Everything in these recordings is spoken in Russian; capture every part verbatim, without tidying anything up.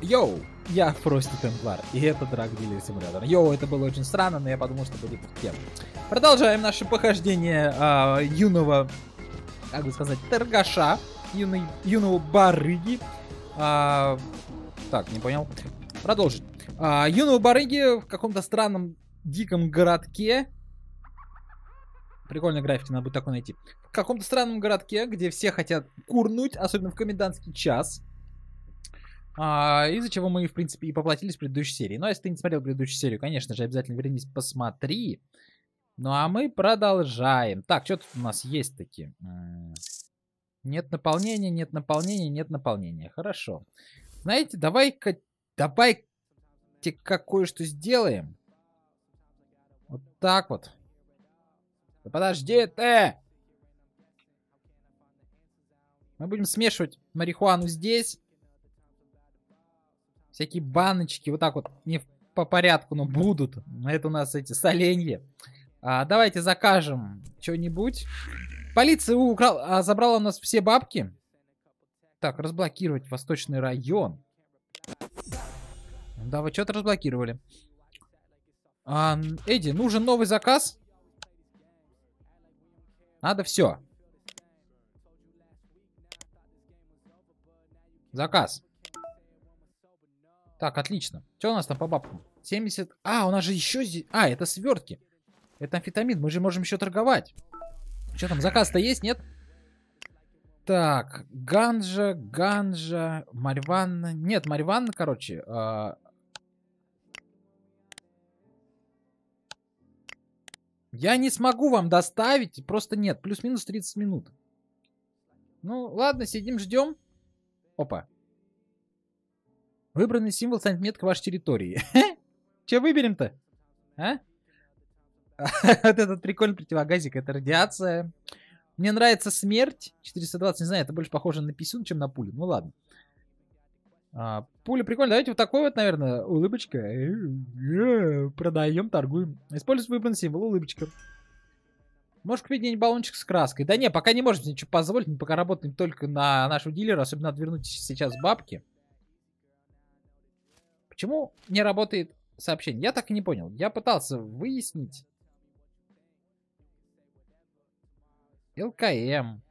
Йоу, я Фрости Темплар, и это Drug Dealer Simulator. Йоу, это было очень странно, но я подумал, что будет тем. Продолжаем наше похождение а, юного, как бы сказать, торгаша, юный, юного барыги. А, так, не понял. Продолжить. А, юного барыги в каком-то странном диком городке. Прикольная графика, надо будет такой найти. В каком-то странном городке, где все хотят курнуть, особенно в комендантский час. А, из-за чего мы, в принципе, и поплатились в предыдущей серии. Но если ты не смотрел предыдущую серию, конечно же, обязательно вернись, посмотри. Ну а мы продолжаем. Так, что тут у нас есть такие? Нет наполнения, нет наполнения, нет наполнения. Хорошо. Знаете, давай-ка, давайте-ка кое-что сделаем. Вот так вот. Да подожди ты! Мы будем смешивать марихуану здесь. Всякие баночки, вот так вот, не по порядку, но будут. Это у нас эти соленья. А, давайте закажем что-нибудь. Полиция украла, а, забрала у нас все бабки. Так, разблокировать восточный район. Да, вы что-то разблокировали. А, Эдди, нужен новый заказ? Надо все. Заказ. Так, отлично. Что у нас там по бабкам? семьдесят... А, у нас же еще здесь... А, это свертки. Это амфетамин. Мы же можем еще торговать. Что там, заказ-то есть, нет? Так, ганжа, ганжа, марьванна. Нет, марьванна, короче. А... Я не смогу вам доставить. Просто нет. Плюс-минус тридцать минут. Ну, ладно, сидим, ждем. Опа. Выбранный символ станет меткой вашей территории. Че выберем-то? А? Вот этот прикольный противогазик. Это радиация. Мне нравится смерть. четыреста двадцать, не знаю, это больше похоже на писюн, чем на пулю. Ну ладно. А, пуля прикольная. Давайте вот такой вот, наверное, улыбочка. Продаем, торгуем. Используйте выбранный символ, улыбочка. Можешь купить где-нибудь баллончик с краской. Да не, пока не можем себе ничего позволить. Мы пока работаем только на нашего дилера. Особенно надо вернуть сейчас бабки. Почему не работает сообщение? Я так и не понял. Я пытался выяснить. ЛКМ.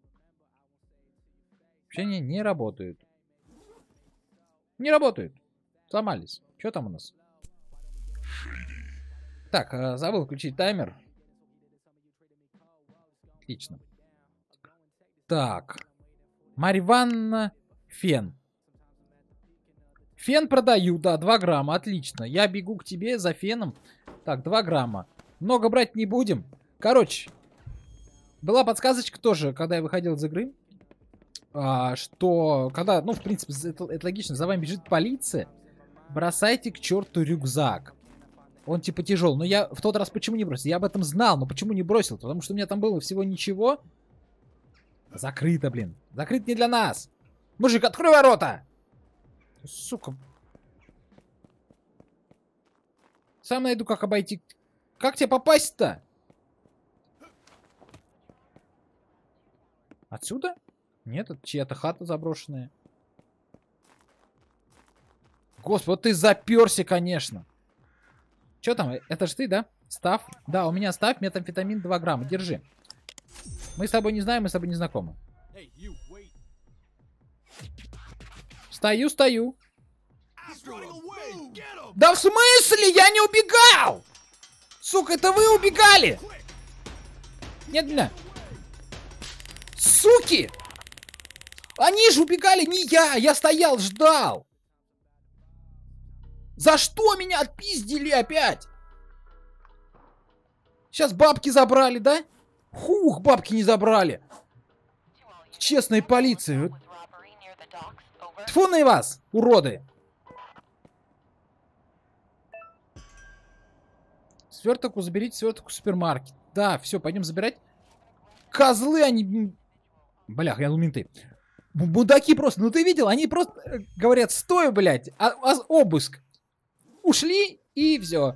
Сообщения не работают. Не работают. Сломались. Что там у нас? Так, забыл включить таймер. Отлично. Так. Марьванна, фен. Фен продаю, да, два грамма, отлично. Я бегу к тебе за феном. Так, два грамма. Много брать не будем. Короче, была подсказочка тоже, когда я выходил из игры. А, что, когда, ну, в принципе, это, это логично, за вами бежит полиция. Бросайте к черту рюкзак. Он типа тяжел. Но я в тот раз почему не бросил? Я об этом знал, но почему не бросил? Потому что у меня там было всего ничего. Закрыто, блин. Закрыто не для нас. Мужик, открой ворота! Сука. Сам найду, как обойти. Как тебе попасть-то? Отсюда? Нет, это чья-то хата заброшенная. Господи, вот ты заперся, конечно. Что там? Это ж ты, да? Став? Да, у меня став, метамфетамин два грамма. Держи. Мы с тобой не знаем, мы с тобой не знакомы. Стою, стою. Да в смысле? Я не убегал! Сука, это вы убегали! Нет, нет. Суки! Они же убегали, не я! Я стоял, ждал! За что меня отпиздили опять? Сейчас бабки забрали, да? Хух, бабки не забрали. Честная полиция. Тьфу на вас, уроды. Сверток, заберите сверток в супермаркет. Да, все, пойдем забирать. Козлы они... Блях, я лументы. Будаки просто. Ну ты видел? Они просто говорят, стой, блядь. А, а, обыск. Ушли и все.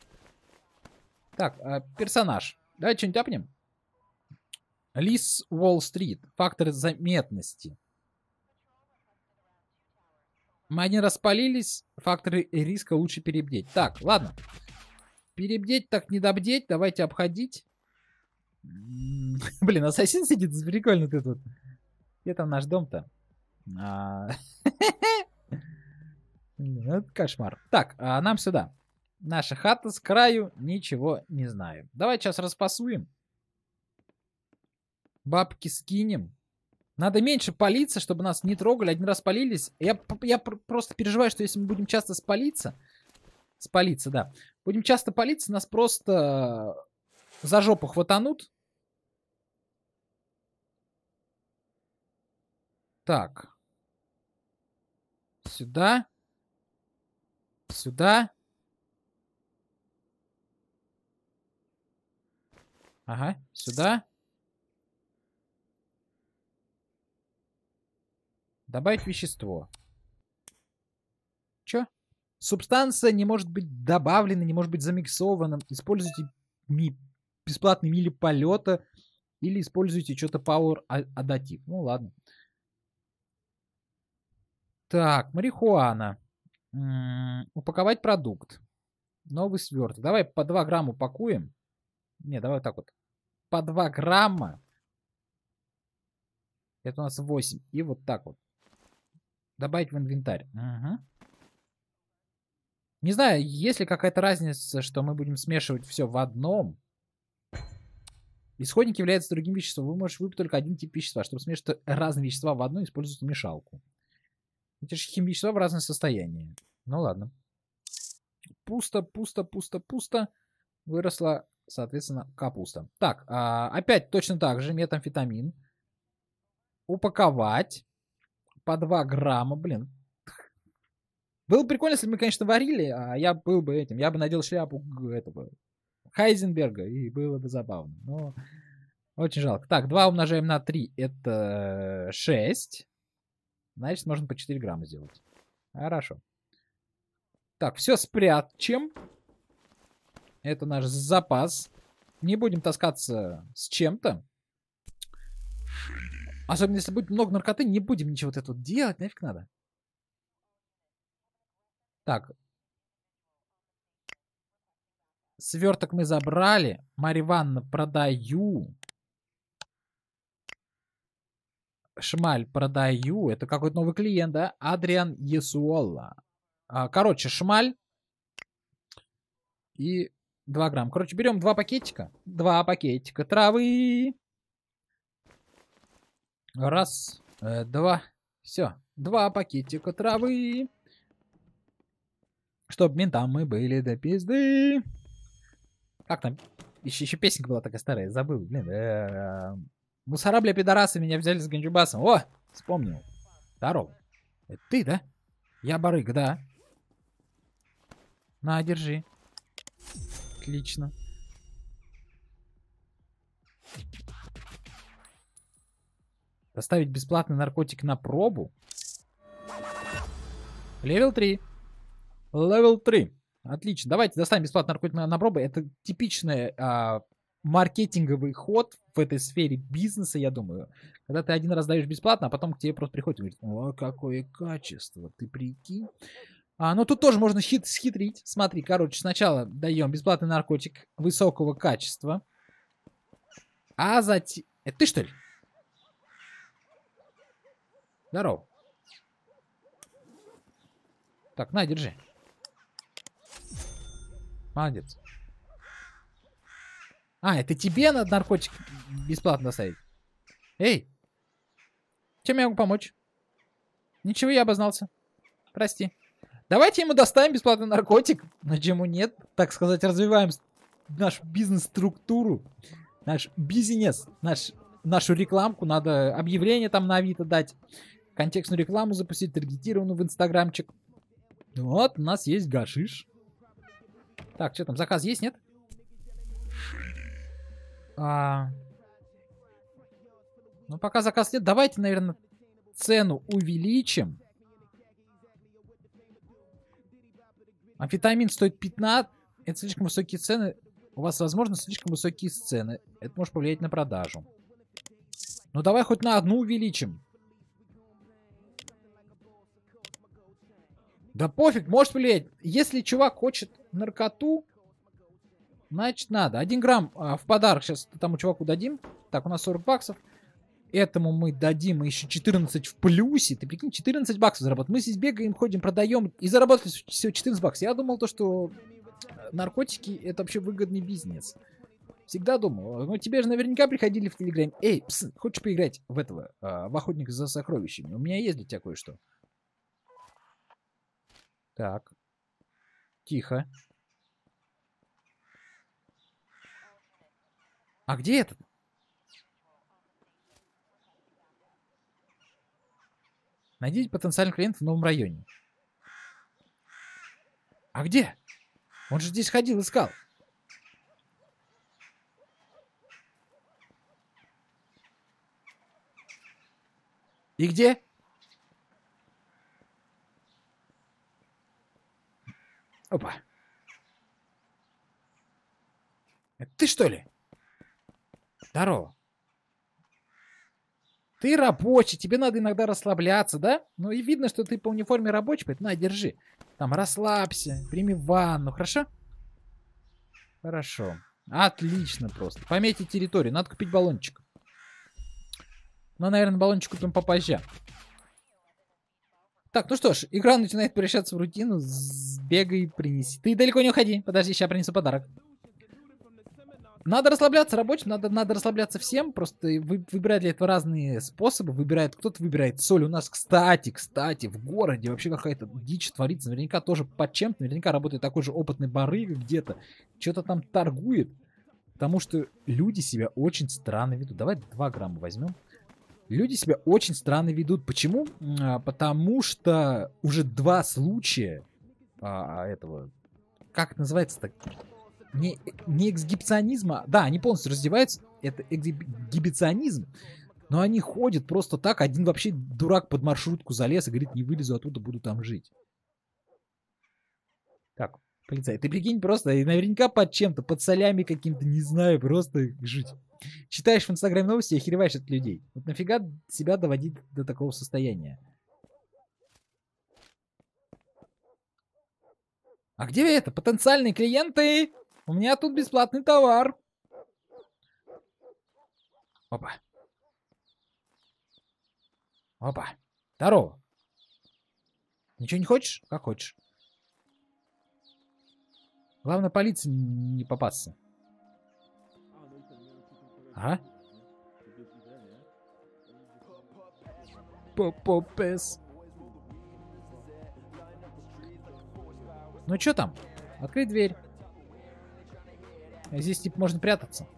Так, а, персонаж. Давай что-нибудь тяпнем. Лис Уолл-стрит. Фактор заметности. Мы один раз спалились. Факторы риска лучше перебдеть. Так, ладно. Перебдеть так не добдеть. Давайте обходить. Блин, ассасин сидит. Прикольно ты тут. Где там наш дом-то? Это кошмар. Так, нам сюда. Наша хата с краю. Ничего не знаю. Давай сейчас распасуем. Бабки скинем. Надо меньше палиться, чтобы нас не трогали. Один раз палились. Я, я просто переживаю, что если мы будем часто спалиться... Спалиться, да. Будем часто палиться, нас просто за жопу хватанут. Так. Сюда. Сюда. Ага, сюда. Добавить вещество. Чё? Субстанция не может быть добавлена, не может быть замиксована. Используйте ми бесплатный мили полета или используйте что-то Power Additive. Ну ладно. Так, марихуана. М-м, упаковать продукт. Новый сверток. Давай по два грамма упакуем. Не, давай вот так вот. По два грамма. Это у нас восемь. И вот так вот. Добавить в инвентарь. Угу. Не знаю, есть ли какая-то разница, что мы будем смешивать все в одном. Исходник является другим веществом. Вы можете выбрать только один тип вещества. Чтобы смешивать разные вещества в одно, используйте мешалку. Эти же химвещества в разном состоянии. Ну ладно. Пусто, пусто, пусто, пусто. Выросла, соответственно, капуста. Так, а, опять точно так же метамфетамин. Упаковать. По два грамма, блин. Было бы прикольно, если бы мы, конечно, варили, а я был бы этим. Я бы надел шляпу этого Хайзенберга, и было бы забавно. Но очень жалко. Так, два умножаем на три, это шесть. Значит, можно по четыре грамма сделать. Хорошо. Так, все спрячем. Это наш запас. Не будем таскаться с чем-то. Особенно, если будет много наркоты, не будем ничего вот это вот делать. Нафиг надо. Так. Сверток мы забрали. Марья Ивановна, продаю. Шмаль, продаю. Это какой-то новый клиент, да? Адриан Есуола. А, короче, шмаль. И два грамма. Короче, берем два пакетика. Два пакетика травы. Раз, э, два. Все. Два пакетика травы. Чтоб ментам мы были до пизды. Как там? Еще, еще песенка была такая старая, забыл. Блин, э, мусора, бля, пидорасы меня взяли с ганджубасом. О, вспомнил. Здорово. Это ты, да? Я барыга, да. На, держи. Отлично. Доставить бесплатный наркотик на пробу. Левел три. Левел три. Отлично. Давайте достанем бесплатный наркотик на, на пробу. Это типичный а, маркетинговый ход в этой сфере бизнеса, я думаю. Когда ты один раз даешь бесплатно, а потом к тебе просто приходит и говорит: о, какое качество, ты прикинь. А, ну тут тоже можно хит, схитрить. Смотри, короче, сначала даем бесплатный наркотик высокого качества. А затем... Это ты, что ли? Здорово. Так, на, держи. Молодец. А, это тебе надо наркотик бесплатно доставить? Эй! Чем я могу помочь? Ничего, я обознался. Прости. Давайте ему доставим бесплатный наркотик. Но чему нет? Так сказать, развиваем нашу бизнес-структуру. Наш бизнес. Наш, нашу рекламку. Надо объявление там на Авито дать. Контекстную рекламу запустить, таргетированную в инстаграмчик. Вот, у нас есть гашиш. Так, что там, заказ есть, нет? А... Ну, пока заказ нет, давайте, наверное, цену увеличим. Амфетамин стоит пятнадцать. Это слишком высокие цены. У вас, возможно, слишком высокие цены. Это может повлиять на продажу. Ну, давай хоть на одну увеличим. Да пофиг, может влиять. Если чувак хочет наркоту, значит надо. Один грамм а, в подарок сейчас тому чуваку дадим. Так, у нас сорок баксов. Этому мы дадим еще четырнадцать в плюсе. Ты прикинь, четырнадцать баксов заработать. Мы здесь бегаем, ходим, продаем и заработали всего четырнадцать баксов. Я думал, то, что наркотики это вообще выгодный бизнес. Всегда думал. Ну, тебе же наверняка приходили в Телеграме. Эй, пс, хочешь поиграть в этого, а, в охотника за сокровищами? У меня есть для тебя кое-что. Так. Тихо. А где этот? Найдите потенциальный клиент в новом районе. А где? Он же здесь ходил, искал. И где? Опа. Это ты что ли? Здорово. Ты рабочий, тебе надо иногда расслабляться, да? Ну и видно, что ты по униформе рабочий, поэтому на, держи. Там расслабься, прими ванну, хорошо? Хорошо. Отлично просто. Пометить территорию, надо купить баллончик. Ну, наверное, баллончик купим попозже. Так, ну что ж, игра начинает превращаться в рутину. Сбегай, принеси. Ты далеко не уходи. Подожди, сейчас принесу подарок. Надо расслабляться рабочим, надо, надо расслабляться всем. Просто вы, выбирают для этого разные способы. Выбирает, кто-то выбирает соль. У нас, кстати, кстати, в городе вообще какая-то дичь творится. Наверняка тоже под чем-то. Наверняка работает такой же опытный барыга где-то. Что-то там торгует. Потому что люди себя очень странно ведут. Давай два грамма возьмем. Люди себя очень странно ведут. Почему? А, потому что уже два случая а, этого... Как это называется-то? Не, не эксгибиционизма. Да, они полностью раздеваются. Это эксгибиционизм. Но они ходят просто так. Один вообще дурак под маршрутку залез и говорит, не вылезу оттуда, буду там жить. Так, полицай, ты прикинь просто, и наверняка под чем-то, под солями каким-то, не знаю, просто жить. Читаешь в Инстаграме новости и охереваешь от людей. Вот нафига себя доводить до такого состояния? А где это? Потенциальные клиенты? У меня тут бесплатный товар. Опа. Опа. Здорово. Ничего не хочешь? Как хочешь. Главное, полиции не попасться. Ага. Попопес. Ну что там? Открыть дверь. Здесь типа можно прятаться.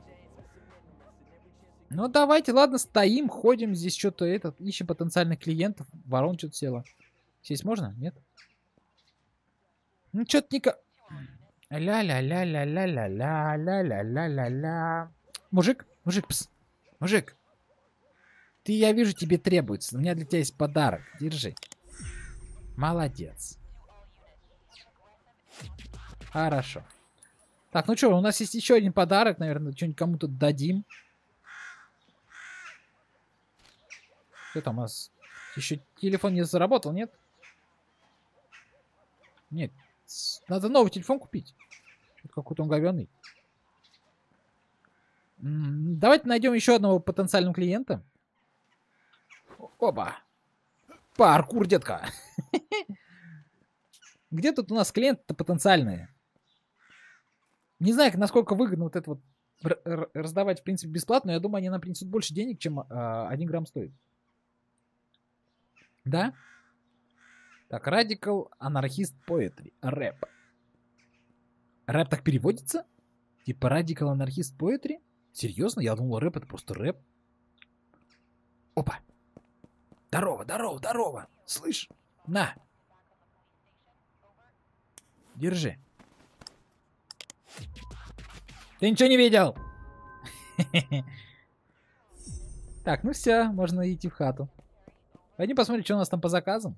Ну давайте, ладно, стоим, ходим. Здесь что-то этот, ищем потенциальных клиентов. Ворон что-то села. Сесть можно? Нет? Ну что-то не... Ля-ля-ля-ля-ля-ля-ля-ля-ля-ля-ля. Мужик, мужик, пс. Мужик. Ты, я вижу, тебе требуется. У меня для тебя есть подарок. Держи. Молодец. Хорошо. Так, ну что, у нас есть еще один подарок. Наверное, что-нибудь кому-то дадим. Что там у нас? Еще телефон не заработал, нет? Нет. Надо новый телефон купить. Какой-то он говёный. Давайте найдем еще одного потенциального клиента. Опа. Паркур, детка. Где тут у нас клиенты-то потенциальные? Не знаю, насколько выгодно вот это вот раздавать, в принципе, бесплатно. Но я думаю, они нам принесут больше денег, чем один грамм стоит. Да? Так, Radical Anarchist Poetry. Рэп. Рэп так переводится? Типа Radical Anarchist Poetry? Серьезно? Я думал, рэп это просто рэп. Опа. Здорово, здорово, здорово. Слышь? На. Держи. Ты ничего не видел? Так, ну все, можно идти в хату. Пойдем посмотрим, что у нас там по заказам.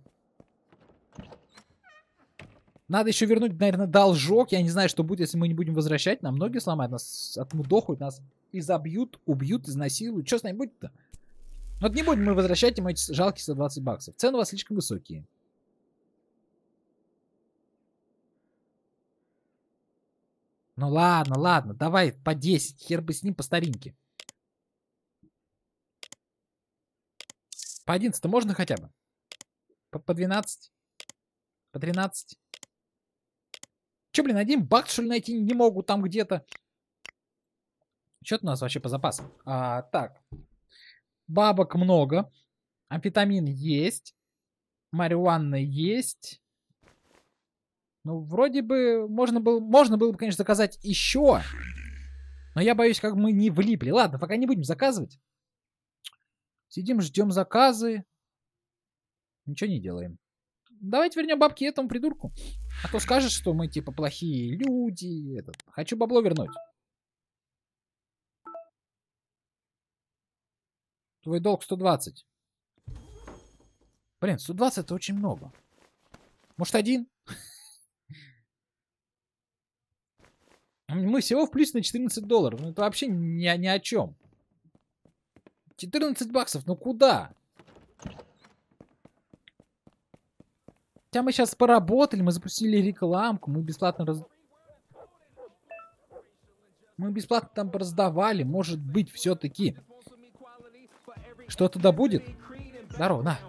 Надо еще вернуть, наверное, должок. Я не знаю, что будет, если мы не будем возвращать. Нам ноги сломают, нас отмудохают, нас изобьют, убьют, изнасилуют. Что с нами будет-то? Вот не будем мы возвращать им эти жалкие сто двадцать баксов. Цены у вас слишком высокие. Ну ладно, ладно, давай по десять. Хер бы с ним по старинке. По одиннадцать можно хотя бы? По, по двенадцать? По тринадцать? Че, блин, один бакс, что ли, найти не могут там где-то? Что у нас вообще по запасам? А, так. Бабок много. Амфетамин есть. Марихуана есть. Ну, вроде бы можно было, можно было бы, конечно, заказать еще. Но я боюсь, как мы не влипли. Ладно, пока не будем заказывать. Сидим, ждем заказы. Ничего не делаем. Давайте вернем бабки этому придурку. А то скажет, что мы типа плохие люди. Этот. Хочу бабло вернуть. Твой долг сто двадцать. Блин, сто двадцать это очень много. Может, один? Мы всего в плюс на четырнадцать долларов. Ну это вообще ни, ни о чем. четырнадцать баксов, ну куда? Хотя мы сейчас поработали, мы запустили рекламку, мы бесплатно раз... Мы бесплатно там раздавали, может быть, все-таки. Что-то да будет? Здорово, на.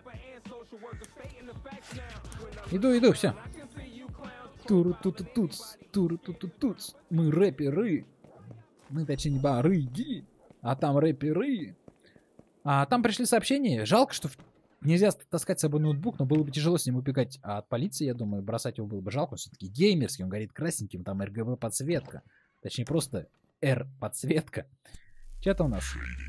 Иду, иду, все. Туру-ту-ту-туц, туру-ту-ту-туц. Мы рэперы. Мы, точнее, не барыги, а там рэперы. А там пришли сообщения. Жалко, что нельзя таскать с собой ноутбук, но было бы тяжело с ним убегать от полиции, я думаю. Бросать его было бы жалко. Он все-таки геймерский, он горит красненьким, там эр гэ бэ подсветка. Точнее, просто R-подсветка. Что-то у нас.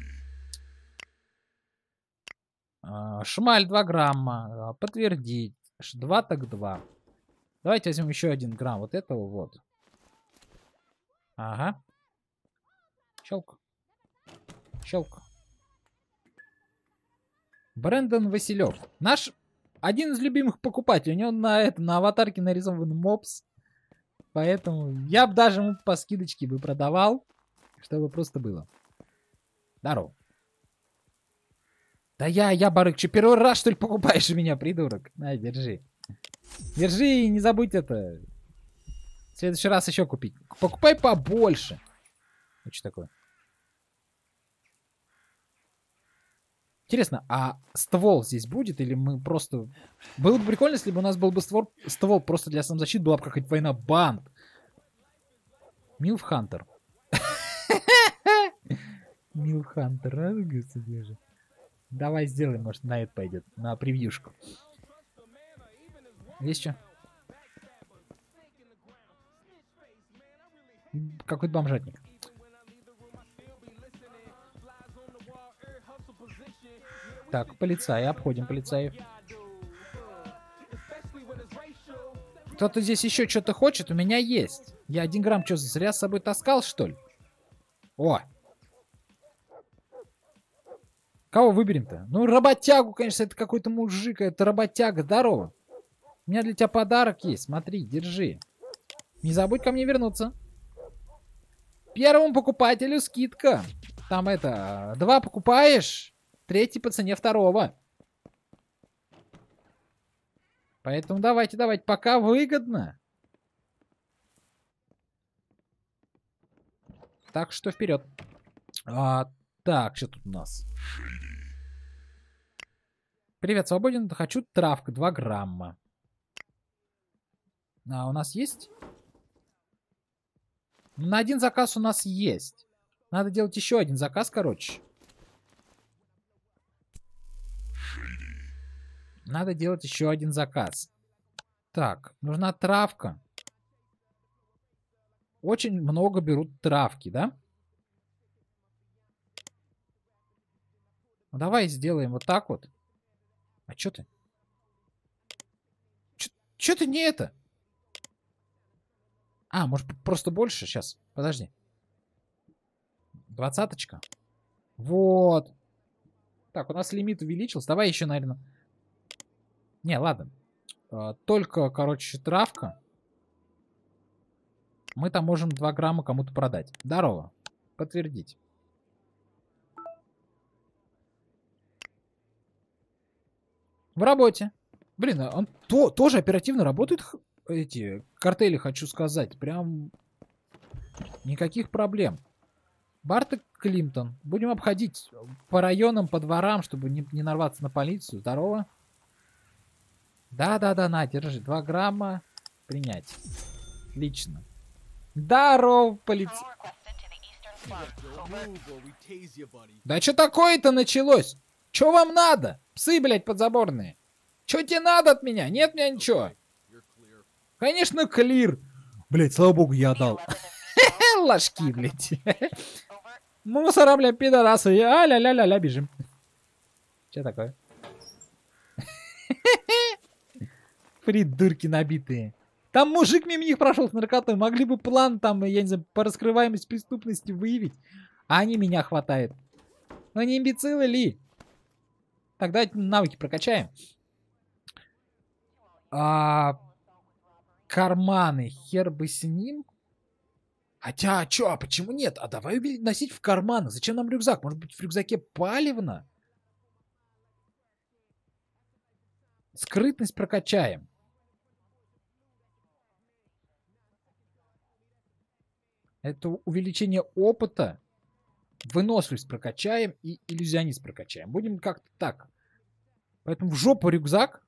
А, шмаль два грамма. Подтвердить. два так два. Давайте возьмем еще один грамм вот этого вот. Ага. Щелк. Щелк. Брэндон Василев. Наш один из любимых покупателей. У него на, это, на аватарке нарисован мопс. Поэтому я бы даже ему по скидочке бы продавал. Чтобы просто было. Здорово. Да я, я, барык, что, первый раз, что ли, покупаешь у меня, придурок? На, держи. Держи и не забудь это. В следующий раз еще купить. Покупай побольше. Ну, что такое? Интересно, а ствол здесь будет? Или мы просто... Было бы прикольно, если бы у нас был бы ствол, ствол просто для самозащиты. Была бы какая-то война банд. Милф Хантер. Милф Хантер, а, господи же. Давай сделаем, может, на это пойдет. На превьюшку. Есть что? Какой-то бомжатник. Так, полицаи, обходим полицаев. Кто-то здесь еще что-то хочет? У меня есть. Я один грамм что, зря с собой таскал, что ли? О! Кого выберем-то? Ну, работягу, конечно, это какой-то мужик, это работяга, здорово. У меня для тебя подарок есть, смотри, держи. Не забудь ко мне вернуться. Первому покупателю скидка. Там это, два покупаешь, третий по цене второго. Поэтому давайте, давайте, пока выгодно. Так что вперед. А, так, что тут у нас? Привет, свободен? Хочу травка, два грамма. А у нас есть? На один заказ у нас есть. Надо делать еще один заказ, короче. Надо делать еще один заказ. Так, нужна травка. Очень много берут травки, да? Ну, давай сделаем вот так вот. А чё ты? Чё, чё ты не это? А, может просто больше? Сейчас, подожди. Двадцаточка. Вот. Так, у нас лимит увеличился. Давай еще, наверное. Не, ладно. Только, короче, травка. Мы там можем два грамма кому-то продать. Здорово. Подтвердить. В работе. Блин, он то, тоже оперативно работает, эти картели, хочу сказать. Прям Никаких проблем. Барток Климтон. Будем обходить по районам, по дворам, чтобы не, не нарваться на полицию. Здорово. Да-да-да, на, держи. Два грамма. Принять. Отлично. Здорово, полиция. Да что такое-то началось? Что вам надо? Псы, блядь, подзаборные. Что тебе надо от меня? Нет у меня ничего. Конечно, клир. Блядь, слава богу, я отдал. Ложки, блядь. Мусора, блядь, пидорасы. А-ля-ля-ля-ля, бежим. Что такое? Придурки набитые. Там мужик мимо них прошел с наркотой. Могли бы план там, я не знаю, по раскрываемости преступности выявить. А они меня хватают. Ну не имбецилы ли? Так, давайте навыки прокачаем. А, карманы. Хер бы с ним. Хотя, а чё, а почему нет? А давай носить в карманы. Зачем нам рюкзак? Может быть, в рюкзаке палевно? Скрытность прокачаем. Это увеличение опыта. Выносливость прокачаем и иллюзионист прокачаем. Будем как-то так. Поэтому в жопу рюкзак.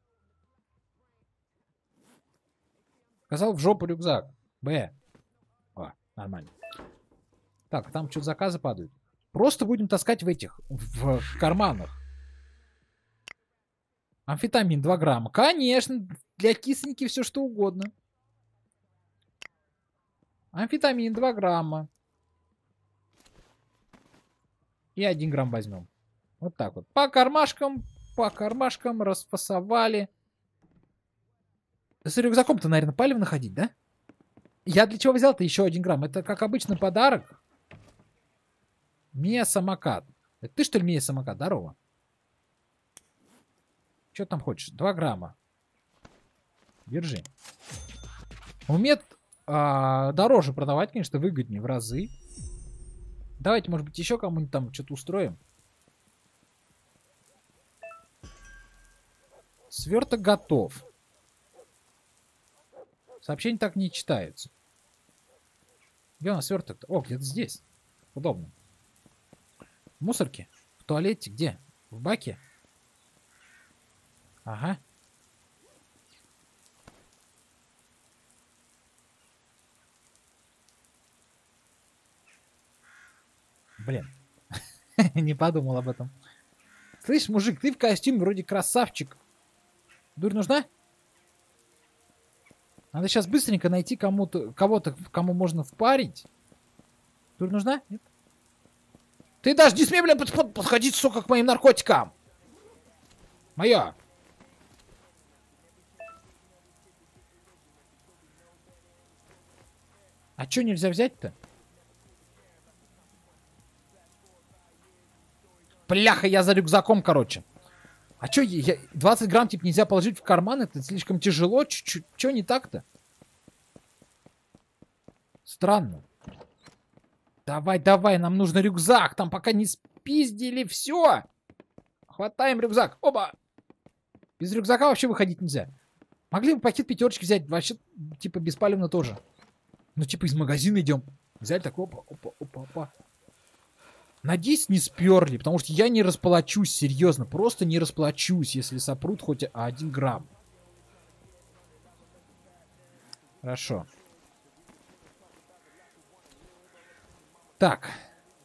Сказал, в жопу рюкзак. Б. О, нормально. Так, там что-то заказы падают. Просто будем таскать в этих, в карманах. Амфетамин два грамма. Конечно, для кисленьки все что угодно. Амфетамин два грамма. И один грамм возьмем. Вот так вот. По кармашкам, по кармашкам расфасовали. С рюкзаком-то, наверное, палевно ходить, да? Я для чего взял-то еще один грамм? Это, как обычно, подарок. Мия самокат. Это ты, что ли, Мия самокат? Здорово. Что там хочешь? два грамма. Держи. Умеет а, дороже продавать, конечно, выгоднее в разы. Давайте, может быть, еще кому-нибудь там что-то устроим. Сверток готов. Сообщения так не читаются. Где у нас сверток-то? О, где-то здесь. Удобно. В мусорке? В туалете? Где? В баке? Ага. Блин. Не подумал об этом. Слышь, мужик, ты в костюме вроде красавчик. Дурь нужна? Надо сейчас быстренько найти кому-то, кого-то, кому можно впарить. Дурь нужна? Нет? Ты даже не смей, блин, под, под, подходить, сука, к моим наркотикам. Моя. А чё нельзя взять-то? Бляха, я за рюкзаком, короче. А чё, я, двадцать грамм, типа, нельзя положить в карман? Это слишком тяжело? Чё, чё не так-то? Странно. Давай, давай, нам нужен рюкзак. Там пока не спиздили все. Хватаем рюкзак. Оба. Без рюкзака вообще выходить нельзя. Могли бы пакет пятерочки взять. Вообще, типа, беспалевно тоже. Ну, типа, из магазина идем. Взяли так, опа, опа, опа, опа. Надеюсь, не сперли, потому что я не расплачусь, серьезно. Просто не расплачусь, если сопрут хоть один грамм. Хорошо. Так.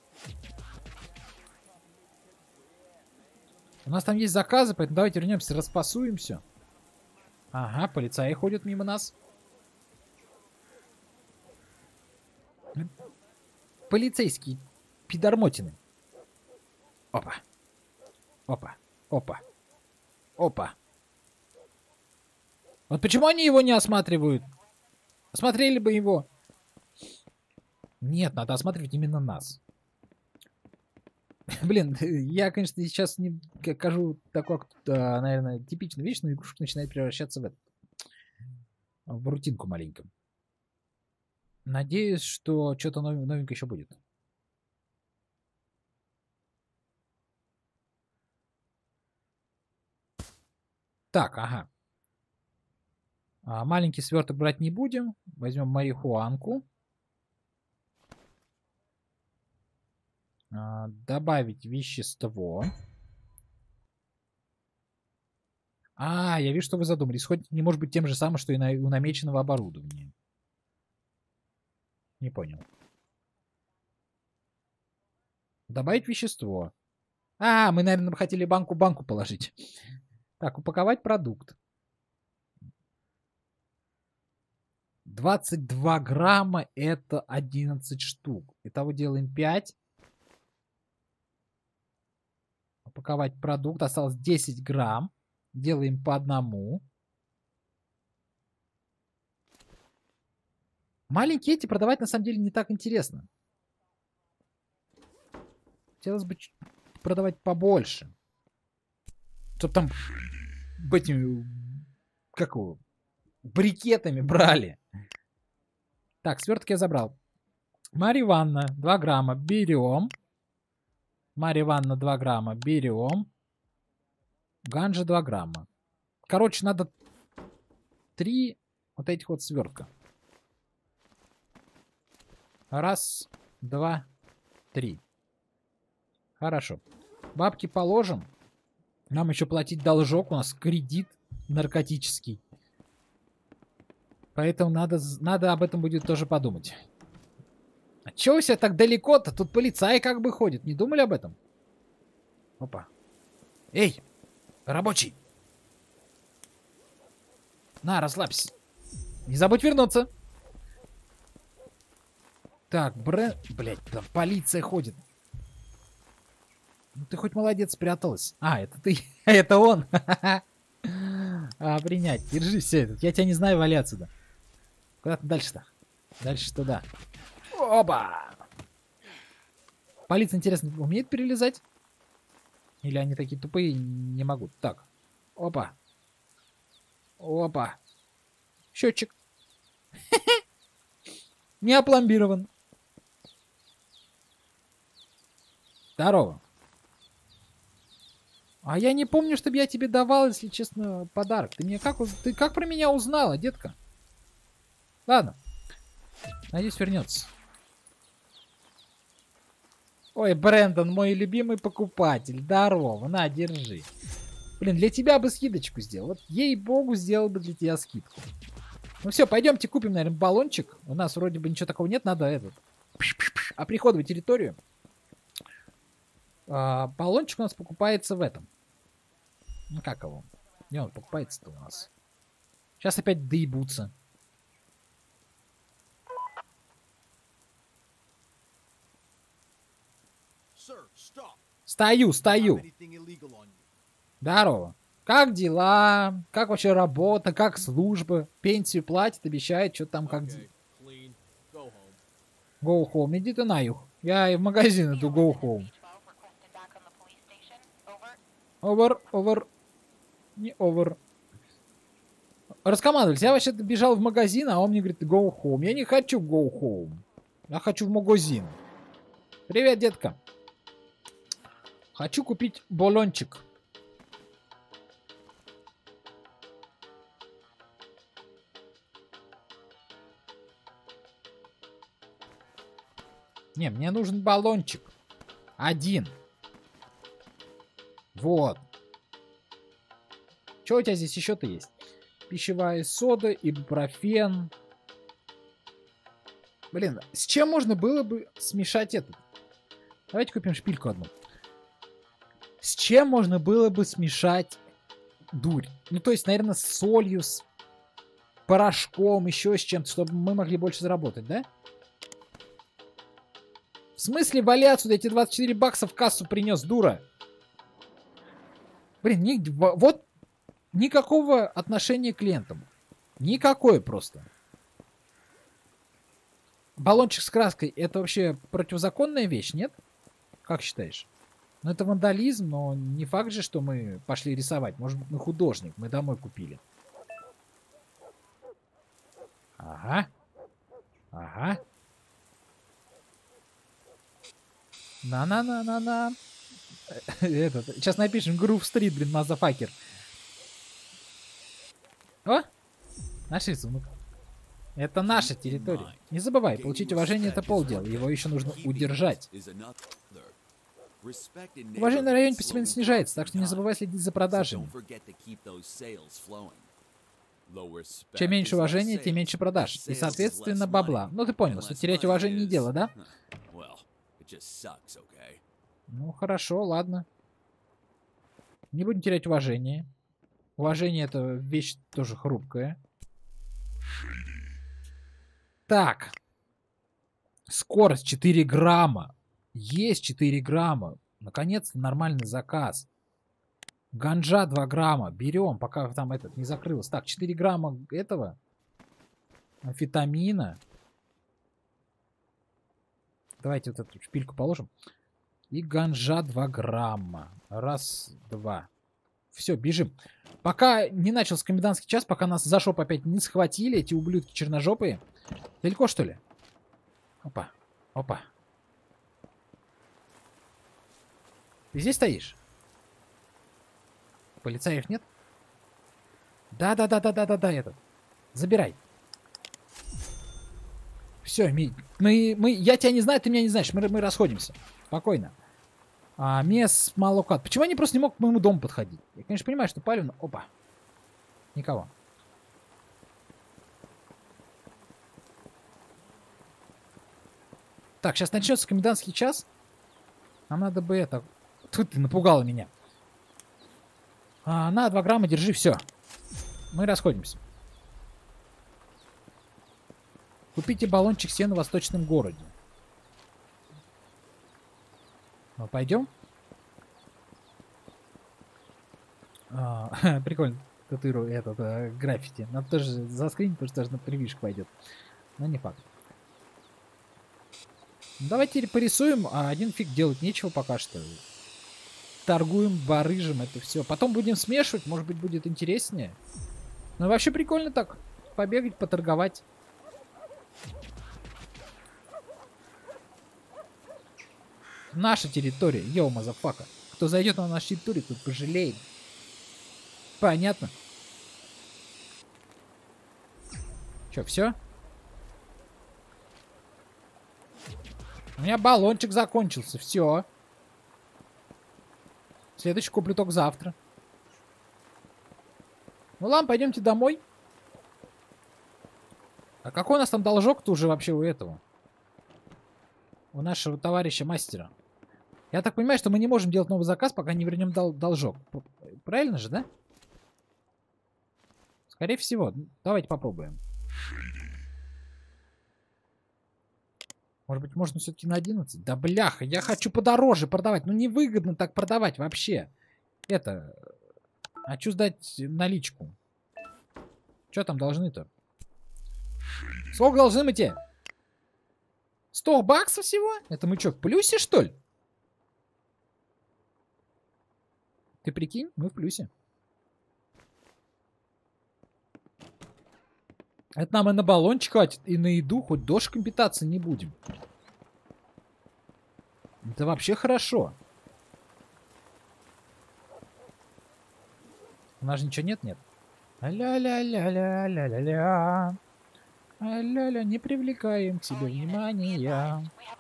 У нас там есть заказы, поэтому давайте вернемся, распасуем все. Ага, полицаи ходят мимо нас. Полицейские пидормотины. Опа. Опа. Опа. Опа. Вот почему они его не осматривают? Осмотрели бы его. Нет, надо осматривать именно нас. Блин, я, конечно, сейчас не покажу такую, наверное, типичную вещь, но игрушка начинает превращаться в это. В рутинку маленькую. Надеюсь, что что-то новенькое еще будет. Так, ага. А, маленький сверток брать не будем. Возьмем марихуанку. А, добавить вещество. А, я вижу, что вы задумались. Хоть не может быть тем же самым, что и на, у намеченного оборудования. Не понял. Добавить вещество. А, мы, наверное, хотели банку-банку положить. Так, упаковать продукт. двадцать два грамма это одиннадцать штук. Итого делаем пять. Упаковать продукт. Осталось десять грамм. Делаем по одному. Маленькие эти продавать на самом деле не так интересно. Хотелось бы продавать побольше. Чтоб там этими, как его, брикетами брали. Так, свертки я забрал. Марья Ивановна, два грамма, берем. Марья Ивановна, два грамма, берем. Ганжа, два грамма. Короче, надо три вот этих вот свертка. Раз, два, три. Хорошо. Бабки положим. Нам еще платить должок. У нас кредит наркотический. Поэтому надо, надо об этом будет тоже подумать. А чего все так далеко-то? Тут полицаи как бы ходят. Не думали об этом? Опа. Эй, рабочий. На, расслабься. Не забудь вернуться. Так, Брэн... Блять, там полиция ходит. Ну ты хоть молодец, спряталась. А, это ты. Это он. А, принять. Держи все это. Я тебя не знаю, вали отсюда. Куда ты дальше-то? Дальше туда. Оба! Полиция, интересно, умеет перелезать? Или они такие тупые и не могут? Так. Опа. Опа. Счетчик. Не опломбирован. Здорово. А я не помню, чтобы я тебе давал, если честно, подарок. Ты мне как, ты как про меня узнала, детка? Ладно. Надеюсь, вернется. Ой, Брэндон, мой любимый покупатель. Здорово. На, держи. Блин, для тебя бы скидочку сделал. Вот, ей-богу, сделал бы для тебя скидку. Ну все, пойдемте купим, наверное, баллончик. У нас вроде бы ничего такого нет, надо этот. Оприходовать территорию. А, баллончик у нас покупается в этом. Ну как его? Где он покупается-то у нас? Сейчас опять доебутся. Стою, стою. Здорово. Как дела? Как вообще работа? Как служба? Пенсию платят, обещают, что там как... Go home. Иди ты на юг. Я и в магазин иду, go home. Over, over. Не over. Раскомандовались. Я вообще-то бежал в магазин, а он мне говорит, go home. Я не хочу go home. Я хочу в магазин. Привет, детка. Хочу купить баллончик. Не, мне нужен баллончик. Один. Вот. Что у тебя здесь еще-то есть? Пищевая сода, ибупрофен. Блин, с чем можно было бы смешать этот? Давайте купим шпильку одну. С чем можно было бы смешать дурь? Ну, то есть, наверное, с солью, с порошком, еще с чем-то, чтобы мы могли больше заработать, да? В смысле, вали отсюда, эти двадцать четыре бакса в кассу принес, дура? Блин, ни, вот никакого отношения к клиентам. Никакое просто. Баллончик с краской — это вообще противозаконная вещь, нет? Как считаешь? Ну, это вандализм, но не факт же, что мы пошли рисовать. Может быть, мы художник, мы домой купили. Ага. Ага. На-на-на-на-на. Этот, сейчас напишем Groove Street, блин, мазафакер. О! Наш рисунок. Это наша территория. Не забывай, получить уважение — это полдела. Его еще нужно удержать. Уважение на районе постепенно снижается, так что не забывай следить за продажами. Чем меньше уважения, тем меньше продаж. И, соответственно, бабла. Ну, ты понял, что терять уважение не дело, да? Ну, хорошо, ладно. Не будем терять уважение. Уважение — это вещь тоже хрупкая. Так. Скорость четыре грамма. Есть четыре грамма. Наконец-то нормальный заказ. Ганджа два грамма. Берем, пока там этот не закрылось. Так, четыре грамма этого. Амфетамина. Давайте вот эту шпильку положим. И ганджа два грамма. Раз, два. Все, бежим. Пока не начался комендантский час, пока нас за шоп опять не схватили эти ублюдки черножопые. Далеко, что ли? Опа, опа. Ты здесь стоишь? Полицаев нет? Да-да-да-да-да-да-да, этот. Забирай. Все, мы, мы, мы, я тебя не знаю, ты меня не знаешь. Мы, мы расходимся. Спокойно. А, мес молока. Почему они просто не могут к моему дому подходить? Я, конечно, понимаю, что палю, но... Опа. Никого. Так, сейчас начнется комендантский час. Нам надо бы это... Тут ты напугала меня. А, на, два грамма, держи, все. Мы расходимся. Купите баллончик сена в восточном городе. Ну, пойдем. А, прикольно. Татуирую этот а, граффити. Надо тоже заскринить, потому что даже на привишку пойдет. Но не факт. Ну, давайте порисуем, а один фиг делать нечего пока что. Торгуем, барыжим, это все. Потом будем смешивать, может быть, будет интереснее. Ну, вообще прикольно так. Побегать, поторговать. Наша территория, йоу, мазафака. Кто зайдет на нашу территорию, тут пожалеет. Понятно. Че, все? У меня баллончик закончился, все. Следующий куплю только завтра. Ну ладно, пойдемте домой. А какой у нас там должок-то уже вообще у этого? У нашего товарища мастера. Я так понимаю, что мы не можем делать новый заказ, пока не вернем дол должок. Правильно же, да? Скорее всего. Давайте попробуем. Может быть, можно все-таки на одиннадцать? Да бляха, я хочу подороже продавать. Ну невыгодно так продавать вообще. Это... Хочу сдать наличку. Что там должны-то? Сколько должны мы те? сто баксов всего? Это мы что, в плюсе, что ли? Ты прикинь, мы в плюсе. Это нам и на баллончик хватит, и на еду, хоть дошком питаться не будем. Это вообще хорошо. У нас же ничего нет, нет? Ля-ля-ля-ля-ля-ля-ля. Ля-ля, не привлекаем к себе внимания.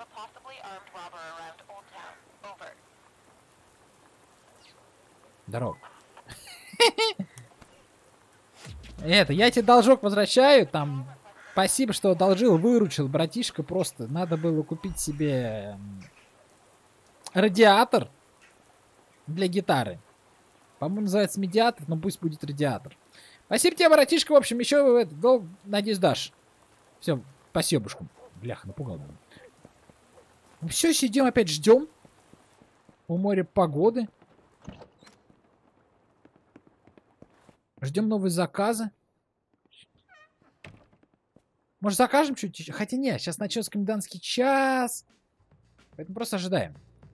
Здорово. Это, я тебе должок возвращаю, там, спасибо, что одолжил, выручил, братишка, просто надо было купить себе радиатор для гитары. По-моему, называется медиатор, но пусть будет радиатор. Спасибо тебе, братишка, в общем, еще, это, долг, надеюсь, дашь. Все, спасибушку. Бляха, напугал. Ну, все, сидим, опять ждем. У моря погоды. Ждем новые заказы. Может, закажем чуть еще? Хотя нет, сейчас начнется комендантский час. Поэтому просто ожидаем.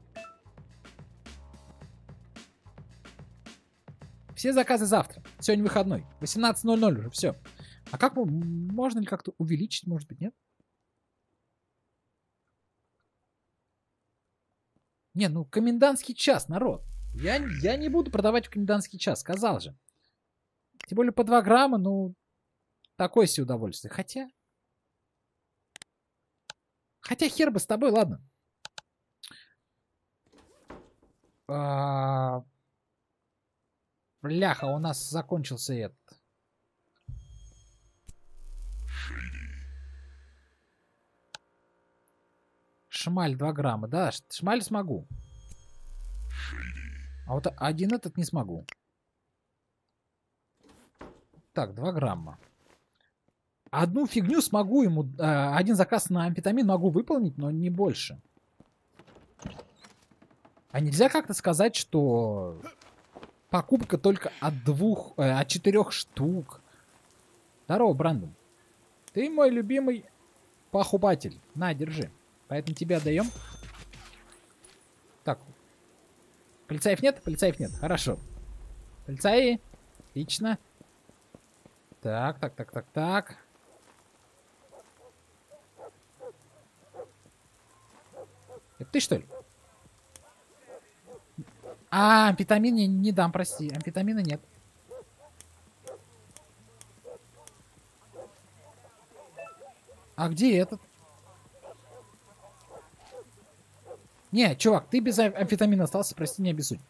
Все заказы завтра. Сегодня выходной. восемнадцать ноль ноль уже, все. А как мы... Можно ли как-то увеличить, может быть, нет? Не, ну комендантский час, народ. Я, я не буду продавать в комендантский час, сказал же. Тем более по два грамма, ну, такое себе удовольствие. Хотя... Хотя хер бы с тобой, ладно. А... Бляха, у нас закончился этот. Шмаль два грамма. Да, шмаль смогу. А вот один этот не смогу. Так, два грамма. Одну фигню смогу ему... Э, один заказ на амфетамин могу выполнить, но не больше. А нельзя как-то сказать, что покупка только от двух... Э, от четырех штук. Здорово, Брандон. Ты мой любимый покупатель. На, держи. Поэтому тебе отдаем. Так. Полицаев нет? Полицаев нет. Хорошо. Полицаи. Отлично. Так, так, так, так, так. Это ты, что ли? А, амфетамин не, не дам, прости. Амфетамина нет. А где этот? Не, чувак, ты без амфетамина остался, прости, не обессудь.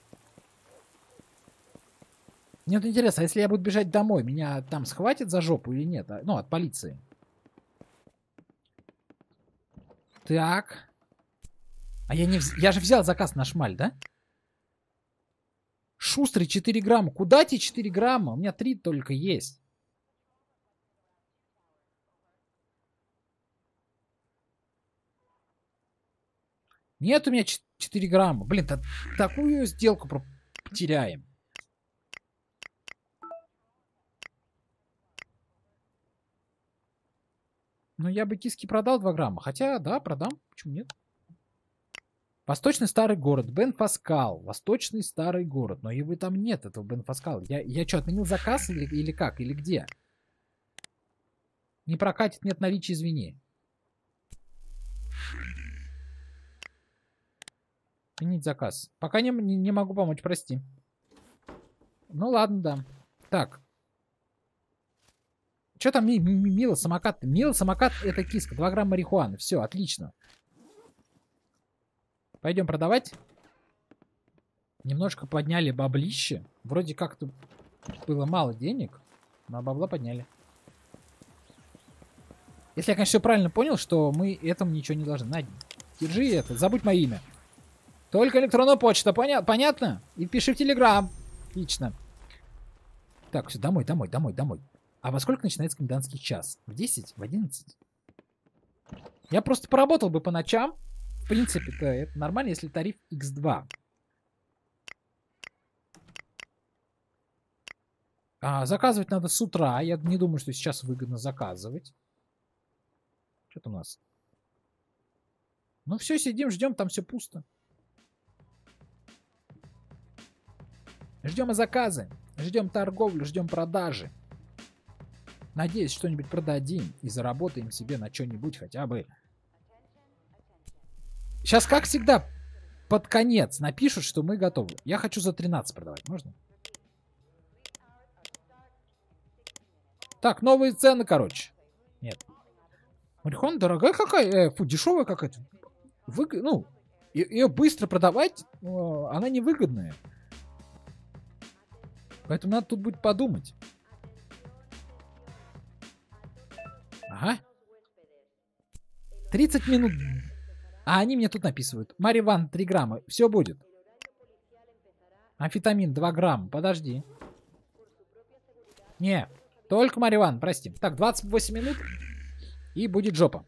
Мне вот интересно, а если я буду бежать домой, меня там схватят за жопу или нет? Ну, от полиции. Так. А я не вз... я же взял заказ на шмаль, да? Шустрый четыре грамма. Куда тебе четыре грамма? У меня три только есть. Нет у меня четыре грамма. Блин, та такую сделку потеряем. Ну, я бы киски продал два грамма. Хотя, да, продам. Почему нет? Восточный старый город. Бен Паскал. Восточный старый город. Но его там нет, этого Бен Паскал. Я, я что, отменил заказ или, или как? Или где? Не прокатит, нет наличия, извини. Отменить заказ. Пока не, не, не могу помочь, прости. Ну ладно, да. Так. Что там, Мила, самокат? Мила, самокат, это киска. два грамма марихуаны. Все, отлично. Пойдем продавать. Немножко подняли баблище. Вроде как-то было мало денег, но бабла подняли. Если я, конечно, все правильно понял, что мы этому ничего не должны. На, держи это, забудь мое имя. Только электронная почта, поня понятно? И пиши в Телеграм. Отлично. Так, все, домой, домой, домой, домой. А во сколько начинается комендантский час? В десять? В одиннадцать? Я просто поработал бы по ночам. В принципе-то это нормально, если тариф икс два. А, заказывать надо с утра. Я не думаю, что сейчас выгодно заказывать. Что-то у нас. Ну все, сидим, ждем, там все пусто. Ждем заказы, ждем торговлю, ждем продажи. Надеюсь, что-нибудь продадим и заработаем себе на что-нибудь хотя бы. Сейчас, как всегда, под конец напишут, что мы готовы. Я хочу за тринадцать продавать, можно? Так, новые цены, короче. Нет. Марихуана дорогая какая? Э, фу, дешевая какая-то. Вы, ну, ее быстро продавать, она невыгодная. Поэтому надо тут будет подумать. Ага. тридцать минут. А они мне тут написывают. Мариван три грамма. Все будет. Амфетамин два грамма. Подожди. Не. Только Мариван, прости. Так, двадцать восемь минут. И будет жопа.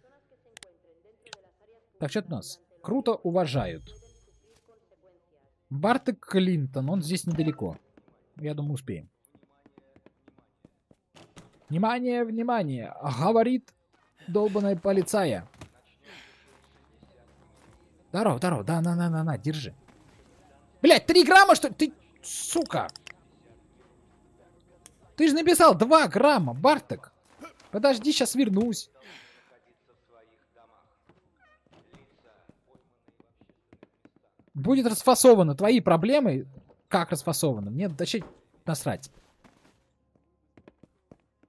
Так, что у нас? Круто уважают. Бартек Клинтон. Он здесь недалеко. Я думаю, успеем. Внимание, внимание. Говорит долбаная полицая. Здорово, здорово. Да, на, на, на, на, держи. Блять, три грамма, что ли? Ты, сука. Ты же написал два грамма, Бартек. Подожди, сейчас вернусь. Будет расфасовано. Твои проблемы. Как расфасовано? Мне вообще насрать.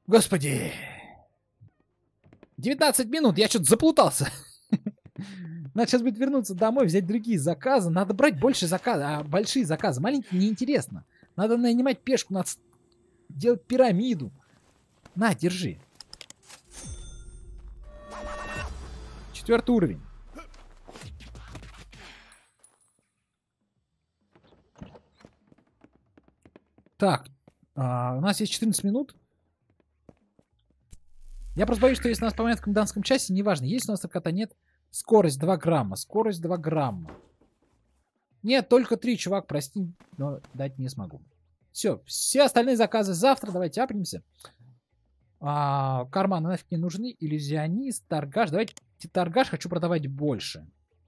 Господи. девятнадцать минут. Я что-то заплутался. Надо сейчас будет вернуться домой, взять другие заказы. Надо брать больше заказов, а большие заказы. Маленькие неинтересно. Надо нанимать пешку, надо делать пирамиду. На, держи. Четвертый уровень. Так, а, у нас есть четырнадцать минут. Я просто боюсь, что если нас поймают в комендантском часе, неважно, есть у нас наркота, нет. Скорость два грамма, скорость два грамма. Нет, только три, чувак, прости, но дать не смогу. Все, все остальные заказы завтра, давайте апнемся. А, карманы нафиг не нужны, иллюзионист, торгаш. Давайте торгаш хочу продавать больше.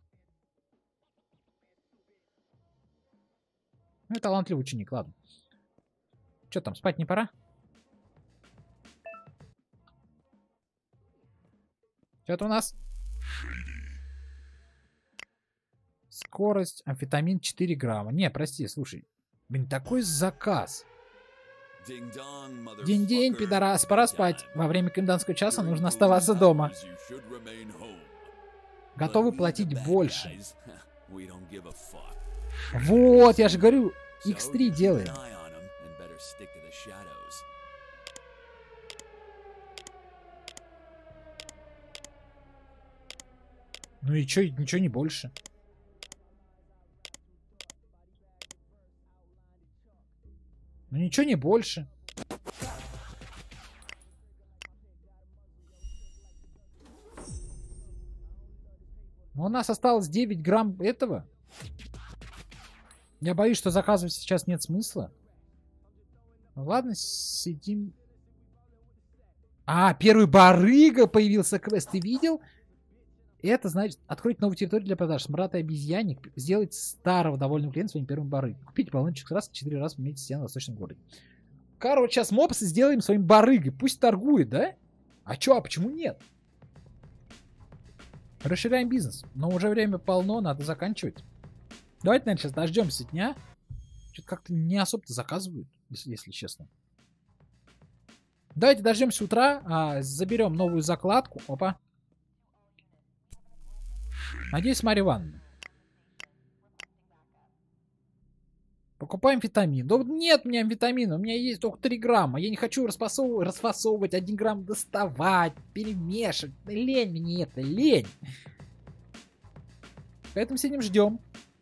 Ну, талантливый ученик, ладно. Что там, спать не пора? Что это у нас? Скорость, амфетамин четыре грамма. Не, прости, слушай. Блин, такой заказ. День-день, пидорас, пора спать. Во время комендантского часа нужно оставаться дома. Готовы платить больше. Вот, я же говорю, икс три делаем. Ну и чё, ничего не больше. Ну ничего не больше. Но у нас осталось девять грамм этого. Я боюсь, что заказывать сейчас нет смысла. Ну ладно, сидим. А, первый барыга появился квест. Ты видел? Это значит, открыть новую территорию для продаж. Смрад и обезьянник. Сделать старого довольного клиента своим первым барыгой. Купить полночек раз, четыре раза поменять стену в восточном городе. Короче, сейчас мопсы сделаем своим барыгой. Пусть торгует, да? А чё, а почему нет? Расширяем бизнес. Но уже время полно, надо заканчивать. Давайте, наверное, сейчас дождемся дня. Что-то как-то не особо-то заказывают, если, если честно. Давайте дождемся утра, а, заберем новую закладку. Опа. Надеюсь, Марья Ивановна. Покупаем витамин. Да нет у меня витамина, у меня есть только три грамма. Я не хочу расфасовывать, расфасовывать один грамм, доставать, перемешивать. Лень мне это, лень. Поэтому сидим, ждем.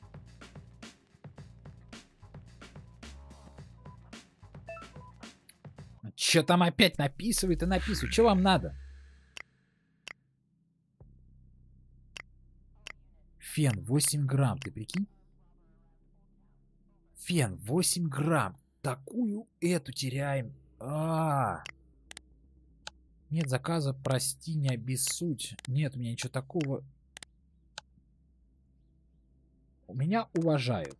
Че там опять написывает и написывает? Что вам надо? Фен восемь грамм, ты прикинь? Фен восемь грамм. Такую эту теряем. А, -а, а. Нет заказа, прости, не обессудь. Нет у меня ничего такого. Меня уважают.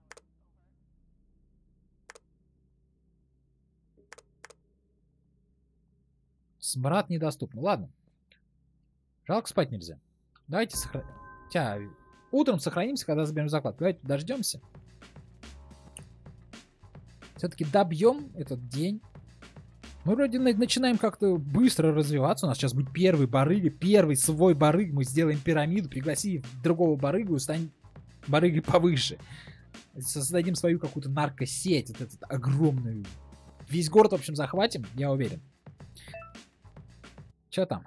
Смрад недоступен. Ладно. Жалко, спать нельзя. Давайте сохраним. Тя, утром сохранимся, когда заберем заклад. Давайте дождемся. Все-таки добьем этот день. Мы вроде начинаем как-то быстро развиваться. У нас сейчас будет первый барыга, первый свой барыг. Мы сделаем пирамиду, пригласим другого барыгу и станем барыгой повыше. Создадим свою какую-то наркосеть. Вот эту огромную. Весь город, в общем, захватим, я уверен. Че там?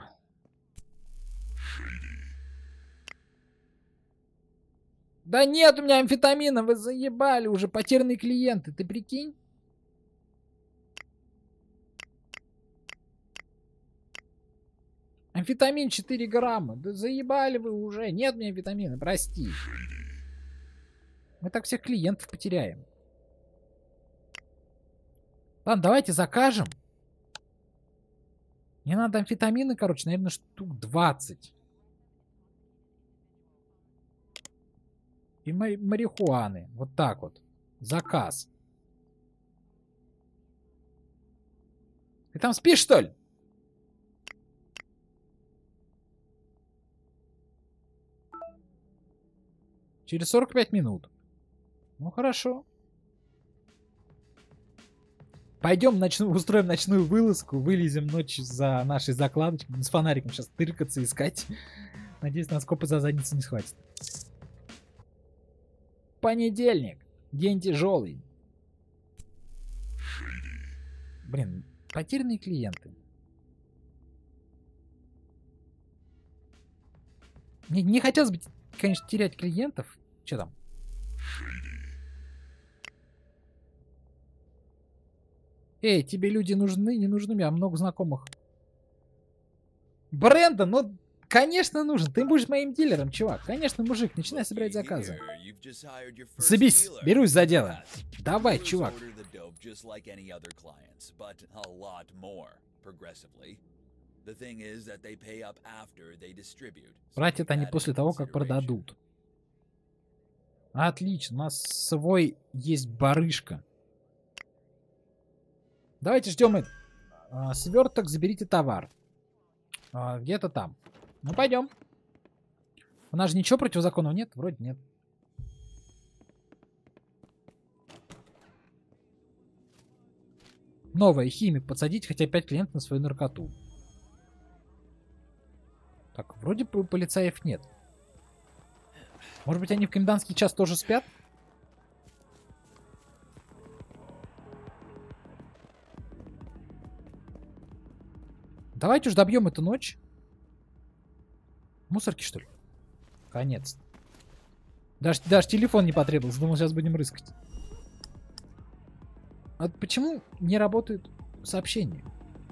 Да нет у меня амфетамина, вы заебали уже, потерянные клиенты, ты прикинь? Амфетамин четыре грамма, да заебали вы уже, нет у меня амфетамина, прости. Мы так всех клиентов потеряем. Ладно, давайте закажем. Мне надо амфетамины, короче, наверное, штук двадцать. И марихуаны. Вот так вот. Заказ. Ты там спишь, что ли? Через сорок пять минут. Ну, хорошо. Пойдем ночную, устроим ночную вылазку. Вылезем ночью за нашей закладочкой. С фонариком сейчас тыркаться, искать. Надеюсь, нас копы за задницу не схватит. Понедельник. День тяжелый. Блин, потерянные клиенты. Не, не хотелось бы, конечно, терять клиентов. Что там? Эй, тебе люди нужны, не нужны, у меня много знакомых. Брэндон, ну, конечно, нужен. Ты будешь моим дилером, чувак. Конечно, мужик, начинай собирать заказы. Забись, берусь за дело. Давай, чувак. Платят они после того, как продадут. Отлично, у нас свой есть барышка. Давайте ждем это. А, сверток, заберите товар. А, где-то там. Ну, пойдем. У нас же ничего противозаконного нет? Вроде нет. Новая, химик. Подсадить хотя пять клиентов на свою наркоту. Так, вроде бы полицаев нет. Может быть, они в комендантский час тоже спят? Давайте уж добьем эту ночь. Мусорки, что ли? Конец. Даже, даже телефон не потребовался. Думал, сейчас будем рыскать. А почему не работают сообщения?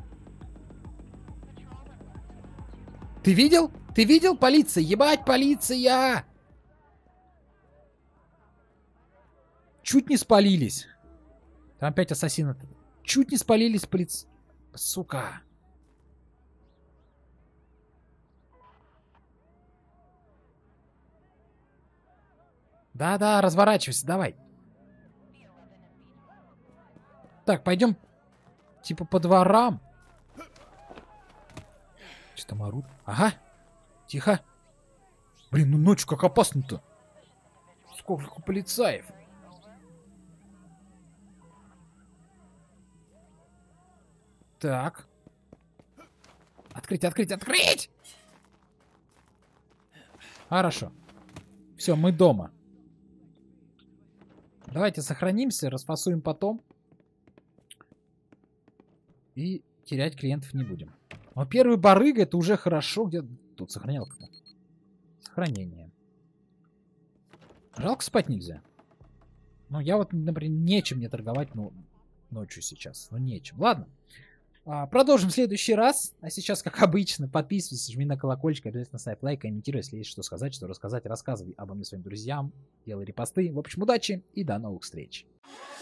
Ты видел? Ты видел? Полиция! Ебать, полиция! Чуть не спалились. Там опять ассасины. Чуть не спалились полиц... Сука. Да-да, разворачивайся, давай. Так, пойдем типа по дворам. Что там орут? Ага. Тихо. Блин, ну ночью как опасно-то. Сколько полицаев. Так. Открыть, открыть, открыть! Хорошо. Все, мы дома. Давайте сохранимся, расфасуем потом. И терять клиентов не будем. Но первый барыга, это уже хорошо. Где тут сохранялка-то? Сохранение. Жалко, спать нельзя. Ну, я вот, например, нечем мне торговать, ну, ночью сейчас. Ну, нечем. Ладно. А, продолжим в следующий раз. А сейчас, как обычно, подписывайся, жми на колокольчик, обязательно ставь лайк, комментируй, если есть что сказать, что рассказать. Рассказывай обо мне своим друзьям, делай репосты. В общем, удачи и до новых встреч.